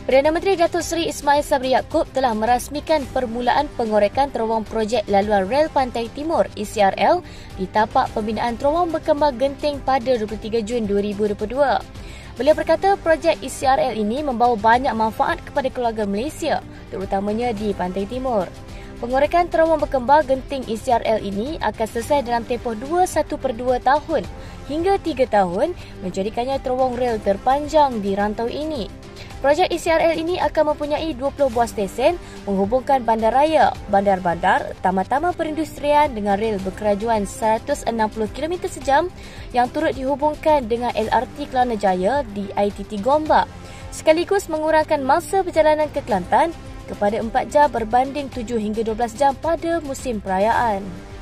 Perdana Menteri Datuk Seri Ismail Sabri Yaakob telah merasmikan permulaan pengorekan terowong projek laluan rel Pantai Timur (ECRL) di tapak pembinaan terowong berkembang Genting pada 23 Jun 2022. Beliau berkata projek ECRL ini membawa banyak manfaat kepada keluarga Malaysia, terutamanya di Pantai Timur. Pengorekan terowong berkembang Genting ECRL ini akan selesai dalam tempoh 1/2 tahun hingga 3 tahun, menjadikannya terowong rel terpanjang di rantau ini. Projek ECRL ini akan mempunyai 20 buah stesen menghubungkan bandaraya, bandar-bandar, taman-taman perindustrian dengan rel berkerajuan 160 km sejam yang turut dihubungkan dengan LRT Kelana Jaya di ITT Gombak, sekaligus mengurangkan masa perjalanan ke Kelantan kepada 4 jam berbanding 7 hingga 12 jam pada musim perayaan.